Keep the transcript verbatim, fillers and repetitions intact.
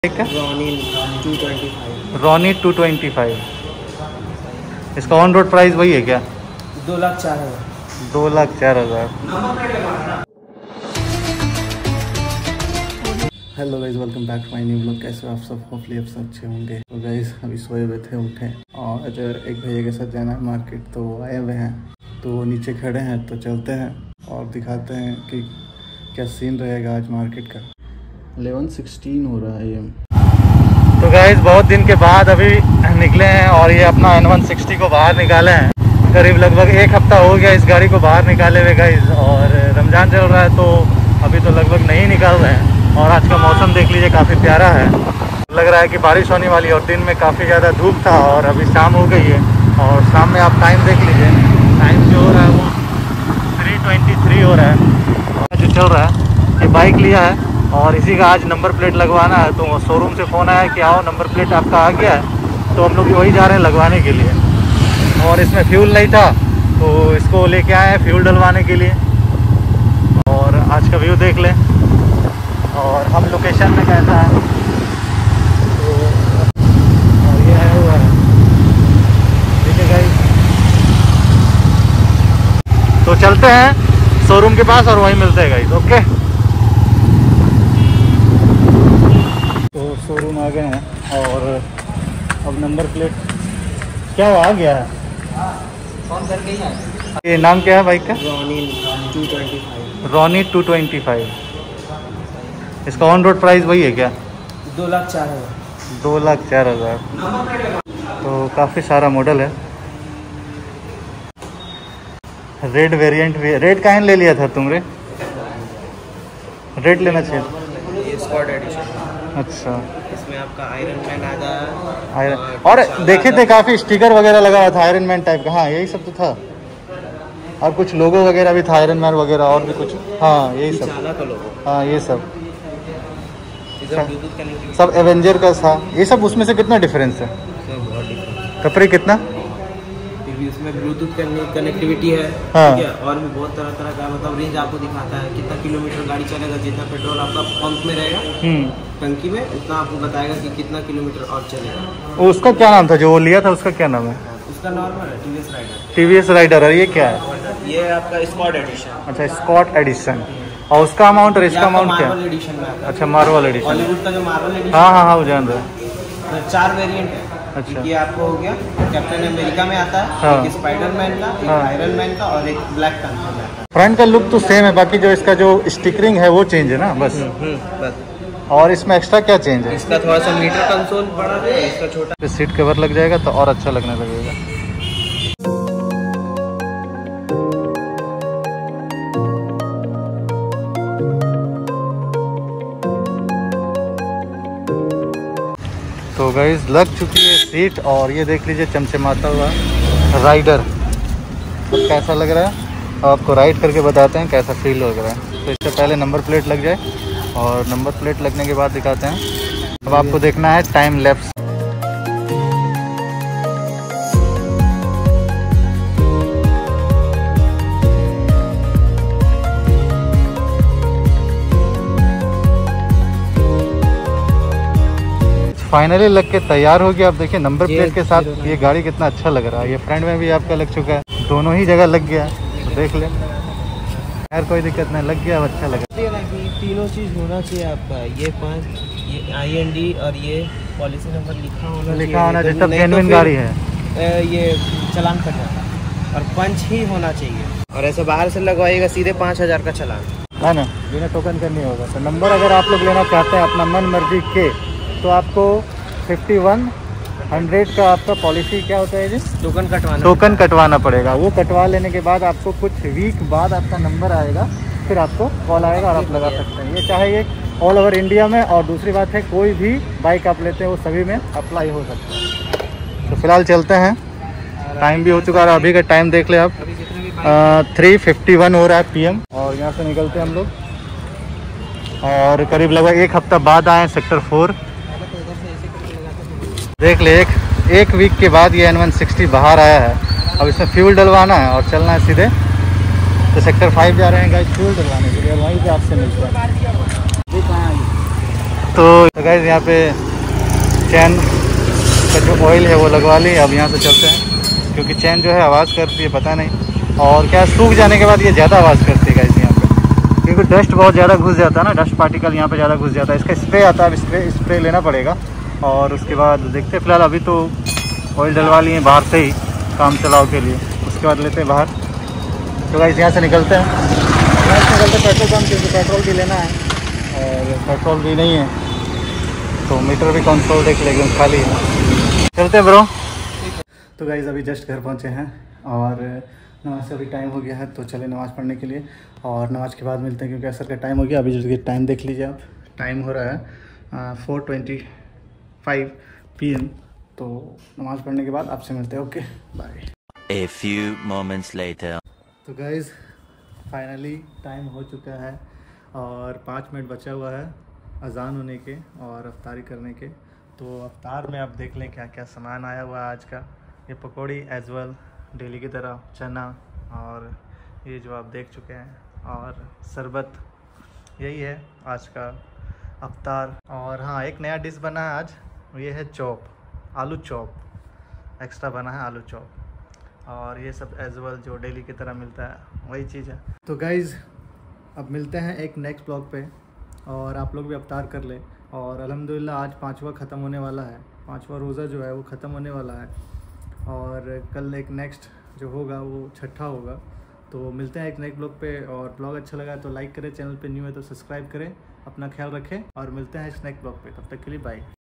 Ronnie two twenty five Ronin two twenty five इसका on road price वही है क्या? दो लाख चार हज़ार दो लाख चार हज़ार hello guys, welcome back to my new vlog. कैसे हो आप सब? होपफुली आप सब अच्छे होंगे। तो गाइज अभी सोए हुए थे, उठे और एक भैया के साथ जाना है मार्केट, तो आए हुए हैं। तो नीचे खड़े हैं, तो चलते हैं और दिखाते हैं कि क्या सीन रहेगा आज मार्केट का। इलेवन सिक्सटीन हो रहा है ये। तो गाइज बहुत दिन के बाद अभी निकले हैं और ये अपना एन वन सिक्सटी को बाहर निकाले हैं। करीब लगभग एक हफ्ता हो गया इस गाड़ी को बाहर निकाले हुए गाइज, और रमज़ान चल रहा है तो अभी तो लगभग नहीं निकाल रहे हैं। और आज का मौसम देख लीजिए, काफ़ी प्यारा है। लग रहा है कि बारिश होने वाली है और दिन में काफ़ी ज़्यादा धूप था और अभी शाम हो गई है। और शाम में आप टाइम देख लीजिए, टाइम जो हो रहा है वो थ्री ट्वेंटी थ्री हो रहा है जो चल रहा है। ये बाइक लिया है और इसी का आज नंबर प्लेट लगवाना है। तो शोरूम से फ़ोन आया कि आओ नंबर प्लेट आपका आ गया है, तो हम लोग वही जा रहे हैं लगवाने के लिए। और इसमें फ्यूल नहीं था तो इसको लेके आए हैं फ्यूल डलवाने के लिए। और आज का व्यू देख लें और हम लोकेशन में कैसा है। तो और ये है हुआ है, ठीक है गाइस। तो चलते हैं शोरूम के पास और वहीं मिलते हैं गाइस। ओके, तो शोरूम आ गए हैं और अब नंबर प्लेट क्या हुआ, आ गया है। फोन करके ही आए। ये नाम क्या है बाइक का? Ronin two twenty five Ronin two twenty five इसका ऑन रोड प्राइस वही है क्या? दो लाख चार हज़ार दो लाख चार हज़ार तो काफ़ी सारा मॉडल है। रेड वेरिएंट भी है। रेड काहे ले लिया था तुम रे? रेड लेना चाहिए। ये स्कॉट एडिशन। अच्छा, इसमें आपका आयरन मैन आ गया। आयरन और देखे थे काफ़ी स्टिकर वगैरह लगा हुआ था आयरन मैन टाइप का। हाँ यही सब तो था, और कुछ लोगो वगैरह भी था आयरन मैन वगैरह और भी कुछ। हाँ यही सब, का लोगो। हाँ ये सब ब्लूटूथ कनेक्टिविटी सब एवेंजर का था ये सब। उसमें से कितना डिफरेंस है? बहुत डिफरेंट। कपड़े कितना? इसमें ब्लूटूथ कनेक्टिविटी है, हाँ। ठीक है। और भी बहुत तरह तरह का मतलब रेंज आपको दिखाता है, कितना किलोमीटर गाड़ी चलेगा, जितना पेट्रोल आपका पंप में रहेगा टंकी में उतना आपको बताएगा कि कितना किलोमीटर और चलेगा। उसका क्या नाम था जो वो लिया था, उसका क्या नाम है? उसका नॉर्मल है टीवीएस राइडर। TVS rider. और ये क्या है? ये आपका स्कॉट एडिशन। अच्छा, स्कॉट एडिशन। और उसका अमाउंट और इसका अमाउंट क्या? मार्वल एडिशन में आता है। अच्छा, मार्वल एडिशन। हॉलीवुड का जो मार्वल एडिशन। हाँ हाँ हाँ वो जान रहे हैं। चार वेरिएंट है। अच्छा, ये आपको हो गया कैप्टन अमेरिका में आता है, हाँ। एक स्पाइडरमैन का, एक हाँ। आयरन मैन का और एक ब्लैक पैंथर में आता है। फ्रंट का लुक तो सेम है, बाकी जो इसका जो स्टिकरिंग है वो चेंज है ना बस। बस। और इसमें एक्स्ट्रा क्या चेंज है? इसका थोड़ा सा मीटर कंसोल बड़ा है, इसका छोटा। सीट कवर लग जाएगा तो और अच्छा लगने लगेगा। तो गाइस लग चुकी है सीट और ये देख लीजिए चमचमाता हुआ राइडर। अब कैसा लग रहा है आपको राइड करके बताते हैं कैसा फील हो रहा है। तो इससे पहले नंबर प्लेट लग जाए और नंबर प्लेट लगने के बाद दिखाते हैं। अब आपको देखना है टाइम लैप्स। फाइनली लग के तैयार हो गया। आप देखिए नंबर प्लेट के साथ ये गाड़ी कितना अच्छा लग रहा है। ये फ्रंट में भी आपका लग चुका है, दोनों ही जगह लग गया। तो देख ले यार, कोई दिक्कत नहीं, लग गया, अच्छा लगा। तीनों चीज़ होना चाहिए आपका। ये पाँच, ये आई एन डी और ये पॉलिसी नंबर लिखा होना लिखा होना चाहिए, तब नहीं जेन्युइन तो गाड़ी है। ये चालान कट जाता है। और पंच ही होना चाहिए, और ऐसे बाहर से लगवाइएगा सीधे पाँच हज़ार का चालान है ना, बिना टोकन करनी होगा। तो नंबर अगर आप लोग लेना चाहते हैं अपना मन मर्जी के, तो आपको फिफ्टी वन हंड्रेड का आपका पॉलिसी क्या होता है जी? टोकन कटवाना टोकन कटवाना पड़ेगा। वो कटवा लेने के बाद आपको कुछ वीक बाद आपका नंबर आएगा, फिर आपको कॉल आएगा और आप लगा सकते हैं। ये चाहे ये ऑल ओवर इंडिया में, और दूसरी बात है कोई भी बाइक आप लेते हैं वो सभी में अप्लाई हो सकता है। तो फिलहाल चलते हैं, टाइम भी हो चुका है। अभी का टाइम देख ले आप, थ्री फिफ्टी वन हो रहा है पी एम। और यहाँ से निकलते हैं हम लोग और करीब लगभग एक हफ्ता बाद आए सेक्टर फोर। देख ले, एक एक वीक के बाद ये एन वन सिक्सटी बाहर आया है। अब इसमें फ्यूल डलवाना है और चलना है सीधे। तो सेक्टर फाइव जा रहे हैं गाइस फ्यूल डलवाने के लिए, वहीं पे आपसे मिलते हैं। तो गाइस यहाँ पे चैन का जो ऑयल है वो लगवा ली। अब यहाँ से चलते हैं क्योंकि चैन जो है आवाज़ करती है, पता नहीं और क्या सूख जाने के बाद ये ज़्यादा आवाज़ करती है गाइस यहाँ पे, क्योंकि डस्ट बहुत ज़्यादा घुस जाता है ना, डस्ट पार्टिकल यहाँ पे ज़्यादा घुस जाता है। इसका स्प्रे आता है, स्प्रे स्प्रे लेना पड़ेगा और उसके बाद देखते हैं। फिलहाल अभी तो ऑयल डलवा लिए बाहर से ही काम चलाओ के लिए, उसके बाद लेते हैं बाहर। तो गाइस यहाँ से निकलते हैं, यहाँ से निकलते पेट्रोल पंप, क्योंकि पेट्रोल भी लेना है और पेट्रोल भी नहीं है तो मीटर भी कंसोल देख लेंगे खाली है। चलते हैं ब्रो। तो गाइस अभी जस्ट घर पहुँचे हैं और नमाज का भी टाइम हो गया है, तो चले नमाज़ पढ़ने के लिए और नमाज के बाद मिलते हैं क्योंकि असर का टाइम हो गया। अभी जो टाइम देख लीजिए आप, टाइम हो रहा है four twenty five P M. तो नमाज़ पढ़ने के बाद आपसे मिलते हैं। Okay bye. A few moments later. तो गाइज़ फाइनली टाइम हो चुका है और पाँच मिनट बचा हुआ है अज़ान होने के और अफ्तारी करने के। तो अफ्तार में आप देख लें क्या क्या सामान आया हुआ है आज का। ये पकौड़ी एज वेल डेली की तरह, चना और ये जो आप देख चुके हैं और शरबत, यही है आज का अफ्तार। और हाँ, एक नया डिश बना है आज, ये है चॉप, आलू चॉप एक्स्ट्रा बना है, आलू चॉप। और ये सब एज वेल जो डेली की तरह मिलता है वही चीज़ है। तो गाइज़ अब मिलते हैं एक नेक्स्ट ब्लॉग पे और आप लोग भी अफ्तार कर लें। और अल्हम्दुलिल्लाह आज पाँचवा ख़त्म होने वाला है, पाँचवा रोज़ा जो है वो ख़त्म होने वाला है और कल एक नेक्स्ट जो होगा वो छठा होगा। तो मिलते हैं एक नेक्स्ट ब्लॉग पे और ब्लॉग अच्छा लगा तो लाइक करें, चैनल पे न्यू है तो सब्सक्राइब करें, अपना ख्याल रखें और मिलते हैं इस नेक्स्ट ब्लॉग पे। तब तक के लिए बाय।